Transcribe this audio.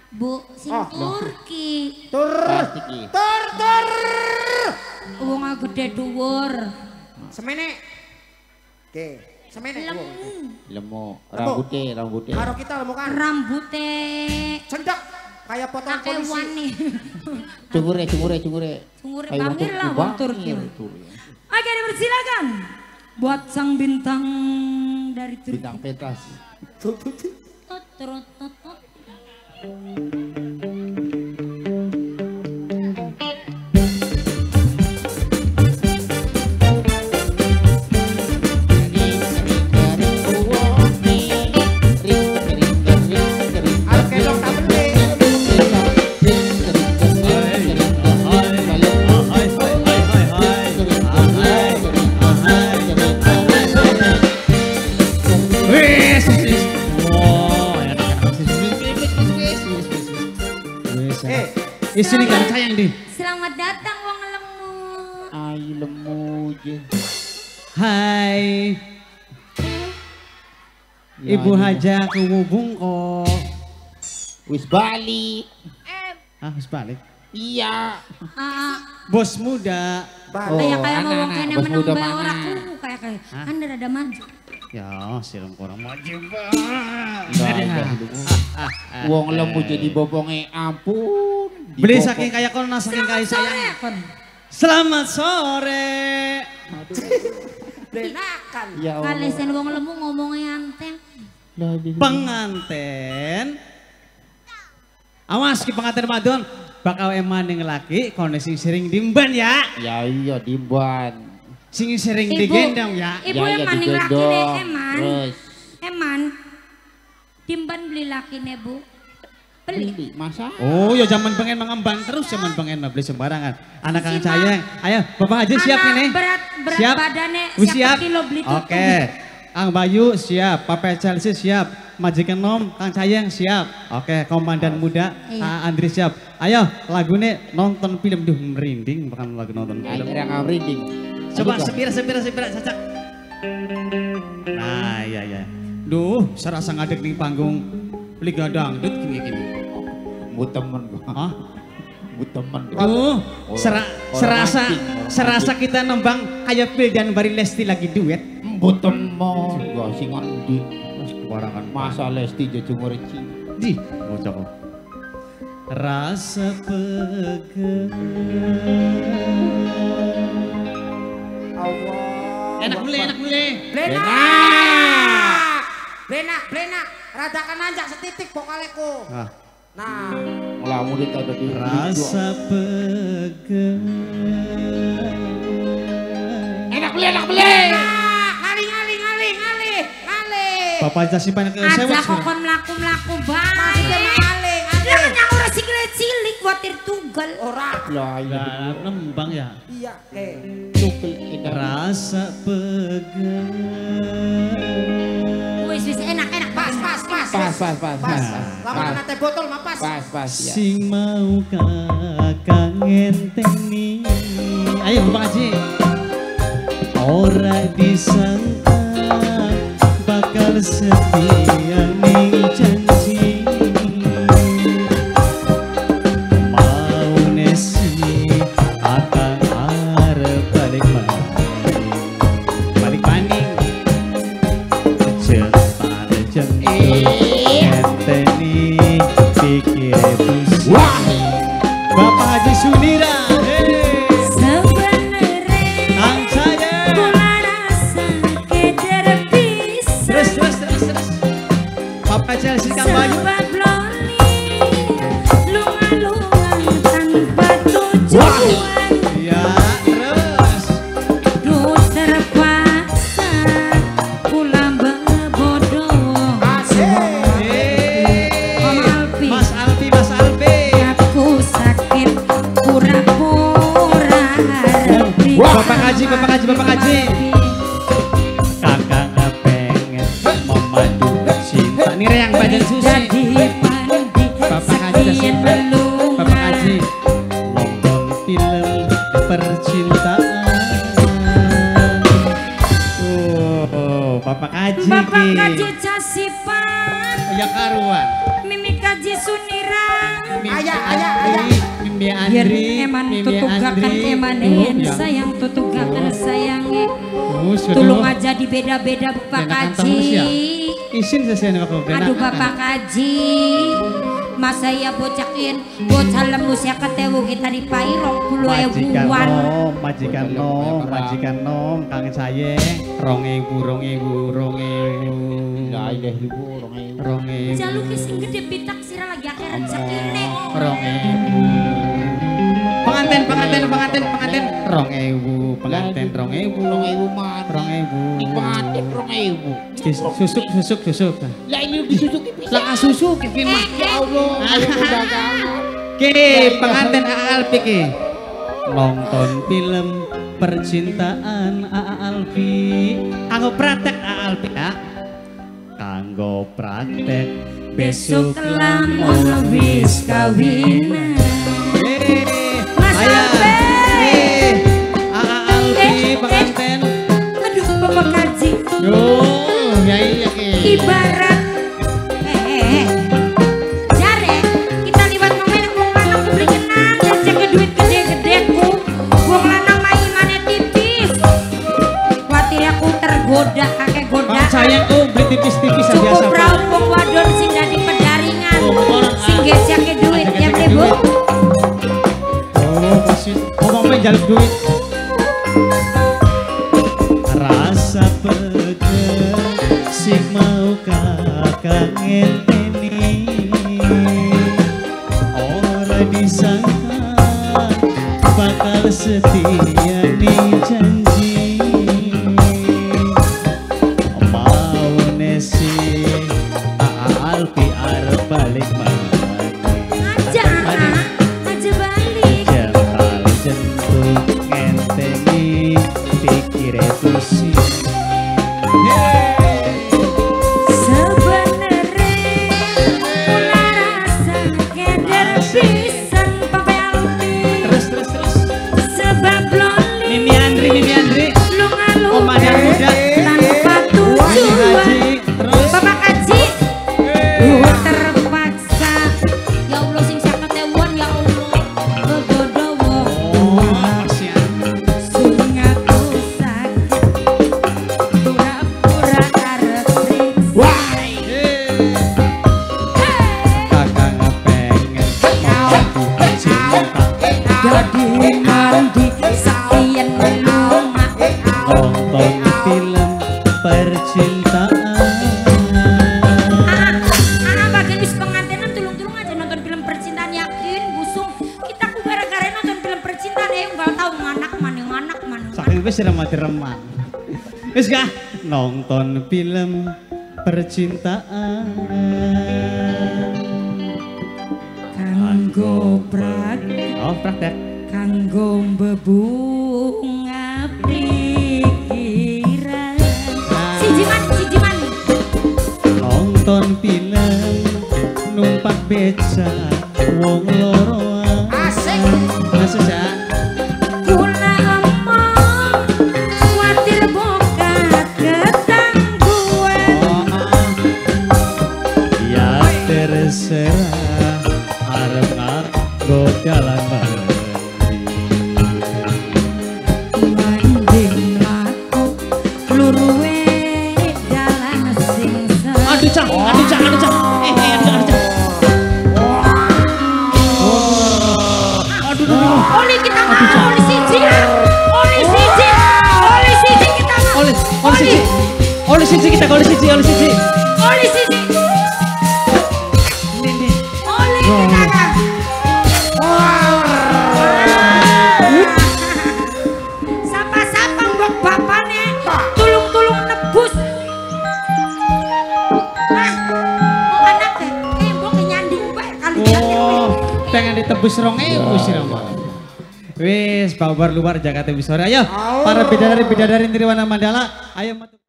Bu, sing Turki. Tur. Wong gede dhuwur. Semene. Oke, semene. Lemu, rambutnya. Karo kita lemu kan. Rambutnya. Cendek kayak potongan polisi. Wani. Cungure. Cungure panggil lah wong Turki. Oke, dipersilakan. Buat sang bintang dari Turki. Bintang pentas. Sini kan sayang di. Selamat datang wong lemu. Ay lemu je. Hai. Ibu Haja kewubung kok. Wis balik. Wis balik. Iya. Bos muda. Kayak ngomong kene menang bae ora kuku kayak Anda rada maju. Ya, siram kurang maju, Pak. Wong lemu jadi bobonge ampun. Beli saking kaya kono saking kaya sayang. Selamat sore. Benakan. Ya Allah. Kalesen wong lemu ngomongnya anteng. Penganten. Awas ki penganten madon bakal emaning laki kondisi sering dimban ya. Ya iya dimban. Sing sering digendong ya. Ibu ya, emaning laki deh eman. Terus. Eman. Dimban beli laki nih Bu. Beli. Masa? Oh ya zaman pengen mengembang terus zaman pengen beli sembarangan. Anak kang sayang. Ayo Bapak Haji siap ini. Berat siap. badannya siap. Kilo beli tuh. Oke. Kang Bayu siap. Papa Chelsea siap. Majikan Nom, Kang Sayang siap. Oke, Komandan Muda, Andri siap. Ayo lagunya nonton film. Duh merinding bukan lagu nonton film. Ayo merinding. Coba sepira cacak. Nah iya. Duh serasa ngadek nih panggung Liga Dangdut gini. Bu temen gua. Hah? Bu temen. Duh serasa kita nembang kayak Phil dan Bari Lesti lagi duet. Bu temen. Gua singon di barangan masa Lesti jadi murci. Di mau coba. Rasa pegang. Allah. Enak beli. Blenak. Radakan nanjak setitik vokaleku. Nah. Lamu dit ada di rasa pegang. Enak beli. Ngalih. Bapak Jasi banyak ke aja sewet. kokon melaku baik. Masih ngalih. Jangan yang orang sikile cilik watir tugal. Ora. Lah nembang ya. Iya, Tukel rasa pegang. Wis enak. Pas. Lama kena teh botol mah pas. Pas ya. Sing mau kakak ngenteni. Ayo Bapak Haji. Ora disangka bakal setia ning janji. Mau nesi akan arep balik maning. Enteni pikir pusing. Bapak Haji Sunira. Kang Sayang. Terus. Papa Chelsea Kang Bayu. Ya terus. Mas Alfi. Biar Andri, eman Mimi tutugakan Andri. emanen Ya. sayang tutugakan sayange. Sudah. Tulung aja di beda-beda Bapak Benakan Kaji. terus ya? Isin sesian Bapak benakan. Aduh Bapak Kaji. Mas saya bocakin bocah lembus ya ketewu kita di pai 20.000-an. Majikan nom, kangen saya 2.000. Ya ileh ibu 2.000. Jaluk sing gede pitak sira lagi akeh rezekine. 2.000. Penganten. 2.000, penganten 2.000. 2.000 man. 2.000. Ibadah 2.000. Susuk. Lah ini disusuki bisa. Lah susuk iki mah. Ya Allah, ayo dagangan. Ki, penganten Alpi ki. Nonton film percintaan Alpi. Kanggo praktek Alpi ya. Kanggo praktek besok lamun wis kawinan. Mas Alpe. Alpi penganten. Aduh Bapak Kaji. Yo, yai ya ki. Ibarat jare kita liwat momen wong lanang ku beli kenang ngecek duit gede-gede ku wong lanang mah imane tipis kuatir aku tergoda kakek goda Bang sayang beli tipis-tipis aja cukup sama. raup wong wadon sing dadi pendaringan sing gesake duit ya Bu. Oh pasti ngomong jaluk duit. Rasa peger sing mau kakak ngenteni ora disangka bakal setia ning janji mau nesi Alpi arep balik aja balik Jental jentuk ngenteni pikir pusing. Terus. Sebab lonely Mimi Andri. lunga-lunga Omahnya muda. tanpa tujuan. Haji. Terus. Bapak Kaji terpaksa. Ya Allah sing saketewon ya Allah begodowo Kasihan. sing aku sakit pura-pura arep periksa. Kakak pengen mau cinta. Jadi mandi sekian melunga. Nonton film percintaan. Bagian wis pengantenan tulung-tulung aja nonton film percintaan yakin busung kita ku gara-gara nonton film percintaan nggak tahu nganak mana. Saking wis remah-remah. Wis gak nonton film percintaan. Kanggo praktek, Oh, praktek. kanggo bebunga pikiran. Siji mani. Nonton film numpak beca wong loroan. Asik. Masuk ya. Kula omong kuatir bokat ketangguhan. Ya terserah arep nganggo jalan mandi. Mending laku luruwe dalan sing Aduh cang. Oli kita mah, oli siji kita mah. Oli siji kita oli siji. Oli kita kan. Sapa-sapa mbok bapane, tulung-tulung nebus. Mbok anak deh, mbok nyanding bae kali Pengen ditebus 2.000 sih Rama. Wis, babar luar Jakarta Wisora. Ayo, para bidadari Nirwana Mandala, ayo